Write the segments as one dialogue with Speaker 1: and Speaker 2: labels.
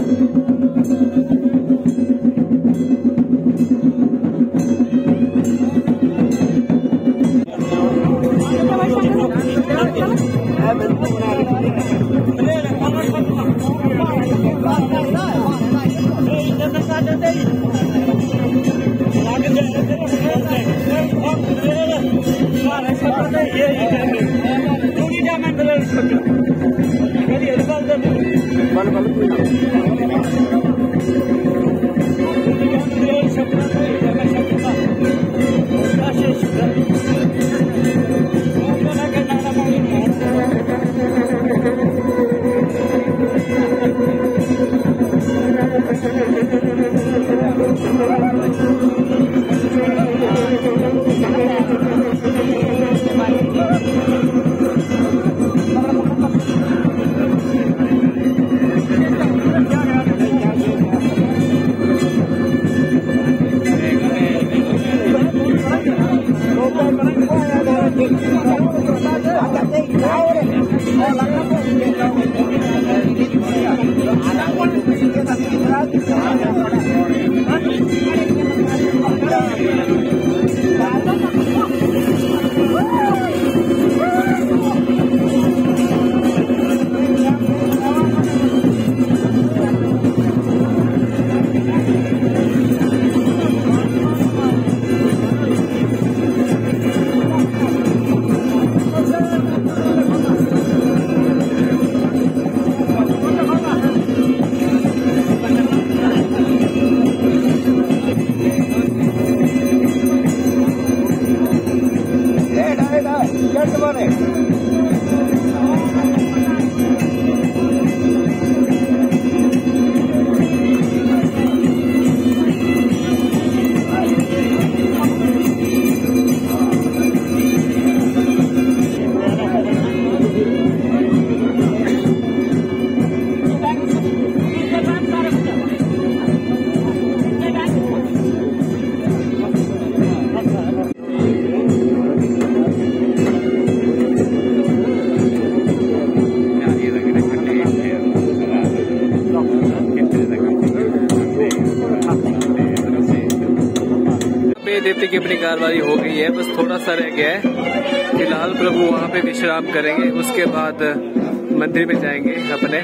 Speaker 1: देवते की अपनी कार्रवाई हो गई है, बस थोड़ा सा रह गया है। फिलहाल प्रभु वहाँ पे विश्राम करेंगे, उसके बाद मंदिर में जाएंगे अपने।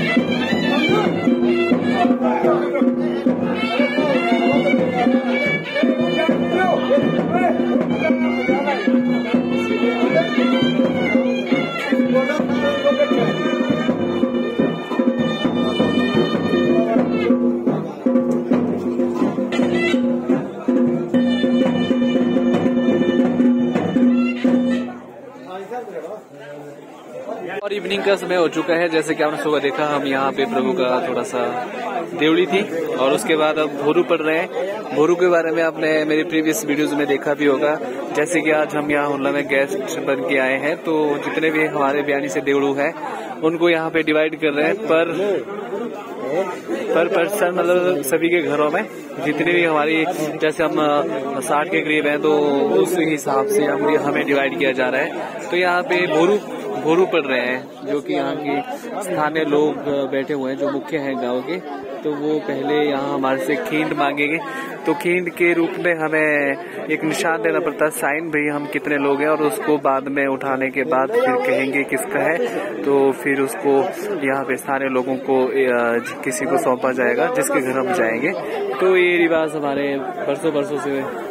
Speaker 1: और इवनिंग का समय हो चुका है, जैसे कि आपने सुबह देखा हम यहाँ पे प्रभु का थोड़ा सा देवड़ी थी और उसके बाद अब भोरू पड़ रहे हैं। भोरू के बारे में आपने मेरी प्रीवियस वीडियोस में देखा भी होगा। जैसे कि आज हम यहाँ हुल्ला में गेस्ट बन के आए हैं, तो जितने भी हमारे बयानी से देवड़ू हैं उनको यहाँ पे डिवाइड कर रहे हैं पर पर्सन, मतलब सभी के घरों में जितने भी हमारी, जैसे हम 60 के करीब हैं तो उस हिसाब से हमें डिवाइड किया जा रहा है। तो यहाँ पे भोरू पड़ रहे हैं, जो कि यहाँ के स्थानीय लोग बैठे हुए हैं जो मुख्य हैं गांव के। तो वो पहले यहाँ हमारे से खींड मांगेंगे, तो खींड के रूप में हमें एक निशान देना पड़ता है, साइन भाई हम कितने लोग हैं, और उसको बाद में उठाने के बाद फिर कहेंगे किसका है, तो फिर उसको यहाँ पे स्थानीय लोगों को किसी को सौंपा जाएगा जिसके घर हम जाएंगे। तो ये रिवाज हमारे बरसों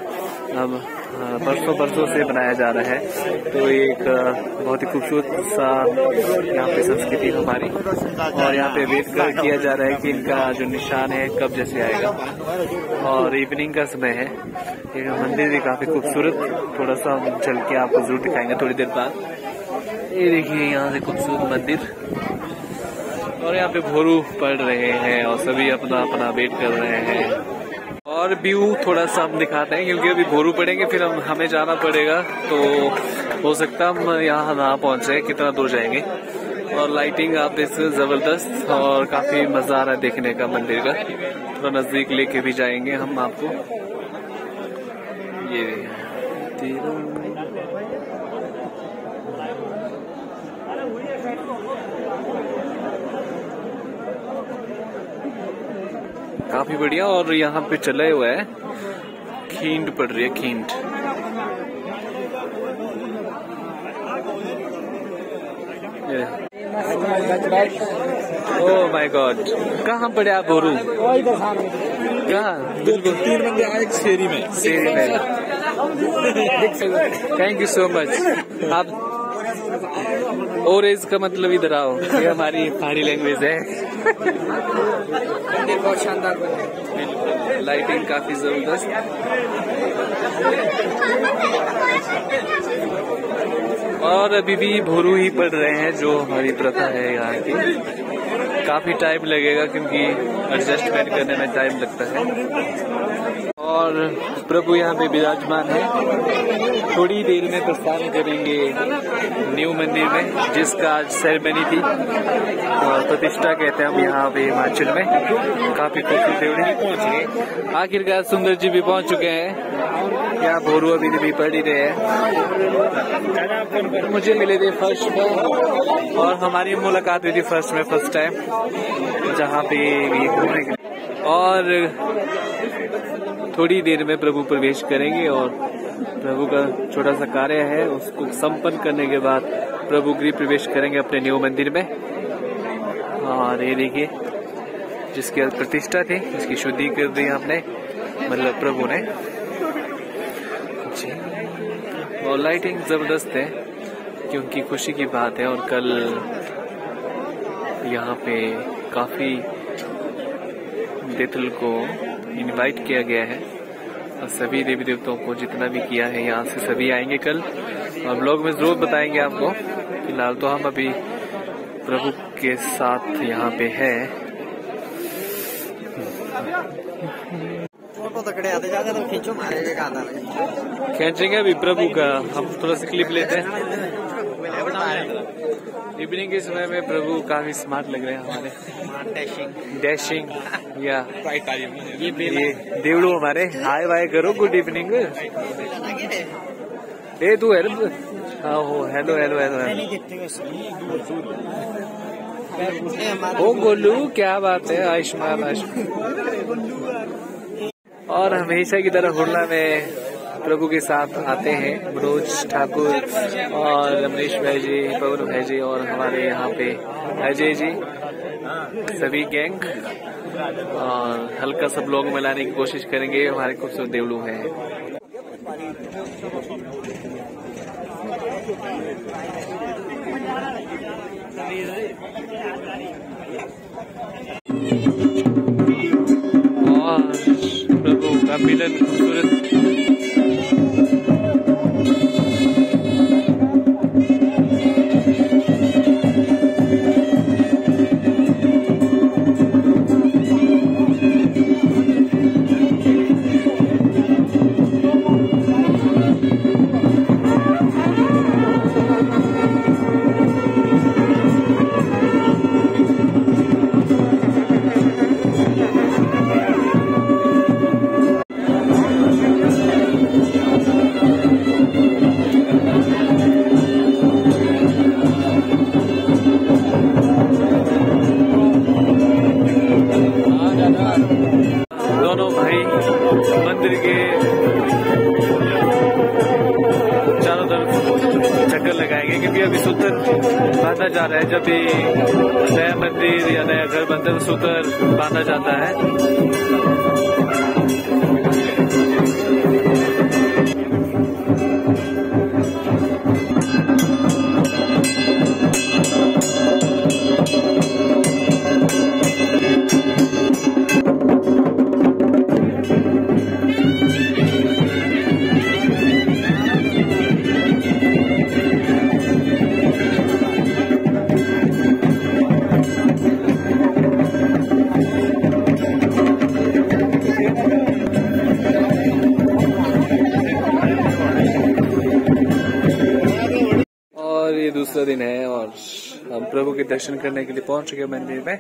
Speaker 1: से बनाया जा रहा है। तो एक बहुत ही खूबसूरत सा यहाँ पे संस्कृति हमारी, और यहाँ पे वेट किया जा रहा है कि इनका जो निशान है कब जैसे आएगा। और इवनिंग का समय है, ये मंदिर भी काफी खूबसूरत, थोड़ा सा हम चल के आपको जरूर दिखाएंगे थोड़ी देर बाद। ये देखिए यहाँ से खूबसूरत मंदिर, और यहाँ पे भोरू पड़ रहे हैं और सभी अपना अपना वेट कर रहे हैं। और व्यू थोड़ा सा हम दिखाते हैं, क्योंकि अभी भोरू पड़ेंगे फिर हमें जाना पड़ेगा, तो हो सकता हम यहाँ ना पहुँचे, कितना दूर जाएंगे। और लाइटिंग आप देख सकते जबरदस्त, और काफी मजा आ रहा है देखने का मंदिर का। थोड़ा नजदीक लेके भी जाएंगे हम आपको। ये काफी बढ़िया। और यहाँ पे चला हुआ है, खींड पड़ रही है, खींड। ओह माय गॉड, कहाँ पड़े आप बोरू? कहाँ? बिल्कुल
Speaker 2: 3 बंदे आए शेरी में।
Speaker 1: Thank you so much. आप और इसका मतलब इधर आओ, ये हमारी पहाड़ी लैंग्वेज है।
Speaker 3: बहुत शानदार,
Speaker 1: लाइटिंग काफी जबरदस्त। और अभी भी भोरू ही पड़ रहे हैं, जो हमारी प्रथा है यहाँ की। काफी टाइम लगेगा क्योंकि एडजस्टमेंट करने में टाइम लगता है। और प्रभु यहाँ पे विराजमान है। थोड़ी देर में प्रस्थान करेंगे न्यू मंदिर में, जिसका आज सेरेमनी थी और प्रतिष्ठा कहते हैं हम यहाँ पे हिमाचल में। काफी खूबसूरत देवड़ी। आखिरकार सुंदर जी भी पहुँच चुके हैं। यहाँ भोरू अभी भी पढ़ ही रहे हैं। मुझे मिले थे फर्स्ट में, और हमारी मुलाकात हुई थी फर्स्ट में, फर्स्ट टाइम जहाँ पे ये घूमने के। और थोड़ी देर में प्रभु प्रवेश करेंगे और प्रभु का छोटा सा कार्य है, उसको संपन्न करने के बाद प्रभु गृह प्रवेश करेंगे अपने न्यू मंदिर में। और ये देखिए, जिसकी प्रतिष्ठा थी उसकी शुद्धि कर दी हमने, मतलब प्रभु ने जी। और लाइटिंग जबरदस्त है क्योंकि खुशी की बात है। और कल यहाँ पे काफी देवतल को इनवाइट किया गया है, और सभी देवी देवताओं को जितना भी किया है यहाँ से सभी आएंगे कल, और ब्लॉग में जरूर बताएंगे आपको। फिलहाल तो हम अभी प्रभु के साथ यहाँ पे है।
Speaker 3: खींचो,
Speaker 1: खींचेंगे अभी प्रभु का, हम थोड़ा सा क्लिप लेते हैं। इवनिंग के समय में प्रभु काफी स्मार्ट लग रहे हैं हमारे। डैशिंग या ये देवड़ू हमारे। हाय वाय करो, गुड इवनिंग। ए तू हेल्प। हाँ हो, हेलो हेलो हेलो ओ गोलू, क्या बात है। आयुष्मान और हमेशा की तरह हुरला में प्रभु के साथ आते हैं मनोज ठाकुर और रमनेश भाई जी, पवन भाई जी, और हमारे यहाँ पे अजय जी, सभी गैंग। और हल्का सब लोग मिलाने की कोशिश करेंगे। हमारे खूबसूरत देवलू हैं। और प्रभु का मिलन खूबसूरत। दोनों भाई मंदिर के चारों तरफ चक्कर लगाएंगे क्योंकि अभी सूत्र बांधा जा रहा है। जब भी नया मंदिर या नया घर बनता है तो सूत्र बांधा जाता है। ये दूसरा दिन है और हम प्रभु के दर्शन करने के लिए पहुंच चुके हैं मंदिर में।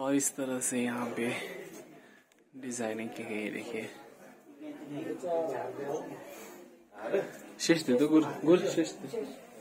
Speaker 1: और इस तरह से यहाँ पे डिजाइनिंग की गई है। देखिए शीश दे दो, गुर शीश दे।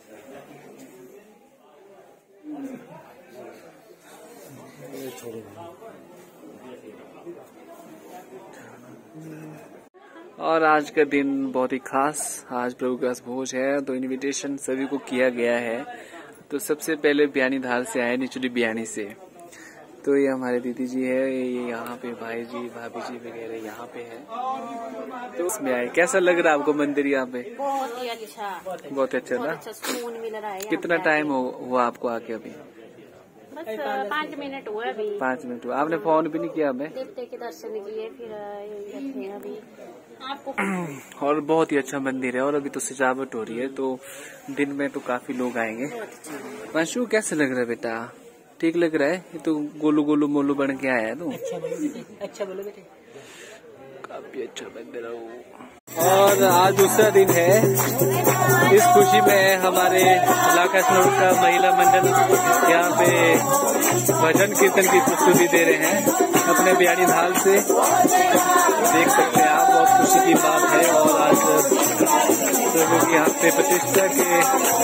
Speaker 1: और आज का दिन बहुत ही खास, आज प्रभु का भोज है तो इनविटेशन सभी को किया गया है। तो सबसे पहले बियानी धार से आए, निचली बियानी से। तो ये हमारे दीदी जी है, ये यहाँ पे भाई जी भाभी जी वगैरह यहाँ पे है। तो उसमें आए, कैसा लग रहा है आपको मंदिर यहाँ पे?
Speaker 2: बहुत ही अच्छा,
Speaker 1: बहुत अच्छा ना।
Speaker 2: अच्छा सुकून मिल रहा है।
Speaker 1: कितना टाइम हुआ आपको आके? अभी
Speaker 2: बस 5 मिनट हुआ अभी।
Speaker 1: 5 मिनट हुआ। आपने फोन भी नहीं किया? हमें
Speaker 2: देवते के दर्शन किए, फिर अभी आपको।
Speaker 1: और बहुत ही अच्छा मंदिर है और अभी तो सजावट हो रही है, तो दिन में तो काफी लोग आएंगे। वंशु कैसे लग रहा है बेटा? ठीक लग रहा है? ये तो गोलू गोलू मोलू बन के आया है तू।
Speaker 3: अच्छा बोलो बेटे।
Speaker 1: काफी अच्छा मंदिर है। और आज दूसरा दिन है। इस खुशी में हमारे इलाका का महिला मंडल यहाँ पे भजन कीर्तन की प्रस्तुति दे रहे हैं अपने बियानी धाल से। देख सकते हैं आप, बहुत खुशी की बात है। और आज प्रभु की यहाँ पे प्रतिष्ठा के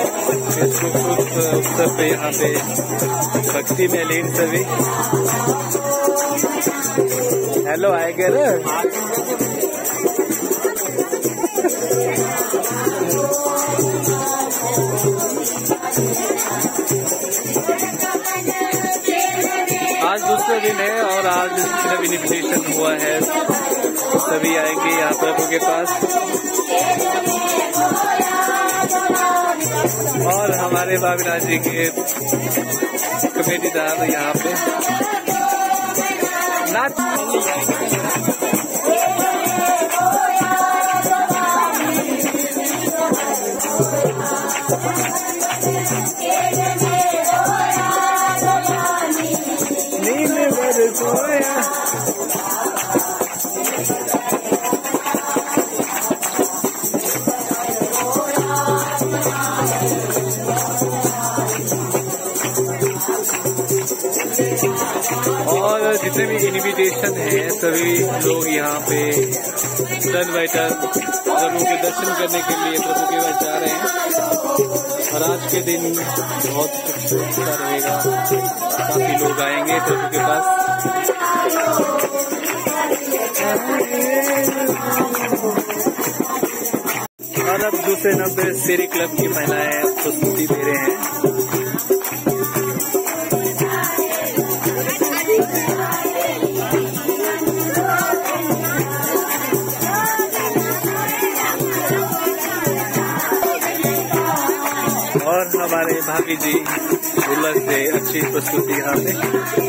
Speaker 1: उत्सव पे यहाँ पे भक्ति में लीन सभी। हेलो आए कर आज दूसरा दिन है और आज सिर्फ इन्विटेशन हुआ है, सभी आएंगे यहाँ प्रभु के पास। और हमारे बाबीराज जी के कमेटीदार यहाँ पे नाच। और जितने भी इन्विटेशन है सभी लोग यहाँ पे टर्न बाय टर्न प्रभु के दर्शन करने के लिए प्रभु के पास जा रहे हैं। और आज के दिन बहुत अच्छा रहेगा, काफी लोग आएंगे प्रभु के पास। और अब दूसरे नंबर शेरी क्लब की महिलाएं प्रस्तुति दे रहे हैं। और हमारे भाभी जी उल्लास से अच्छी प्रस्तुति यहाँ पे।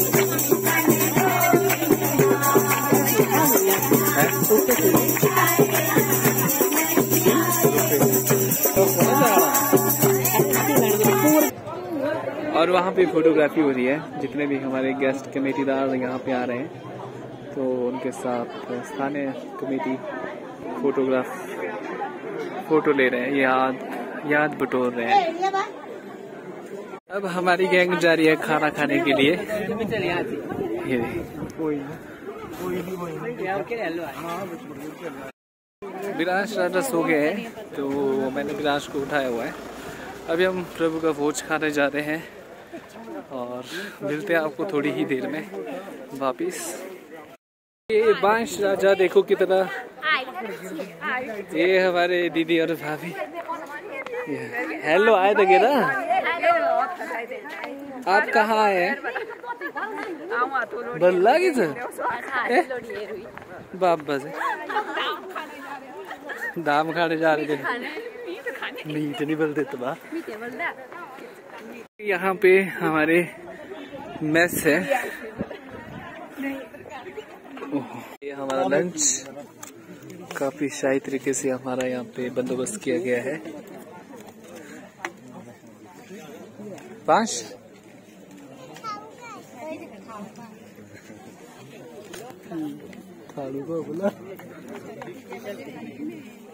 Speaker 1: और वहाँ पे फोटोग्राफी हो रही है। जितने भी हमारे गेस्ट कमेटीदार यहाँ पे आ रहे हैं तो उनके साथ स्थानीय कमेटी फोटो ले रहे हैं, याद बटोर रहे हैं। अब हमारी गैंग जा रही है खाना खाने के लिए। विराज राजा सो गए हैं तो मैंने विराज को उठाया हुआ है। अभी हम प्रभु का भोज खाने जा रहे हैं और मिलते हैं आपको थोड़ी ही देर में वापिस। ये बांश राजा देखो कितना, ये हमारे दीदी और भाभी। हेलो आए थे ना आप? कहाँ आए हैं? बल्ला की बाबा से दाम खाने जा रहे थे। मीट नहीं बोल देते बा। यहाँ पे हमारे मेस है। ये हमारा लंच काफी शाही तरीके से हमारा यहाँ पे बंदोबस्त किया गया है। 5 थालू को बोला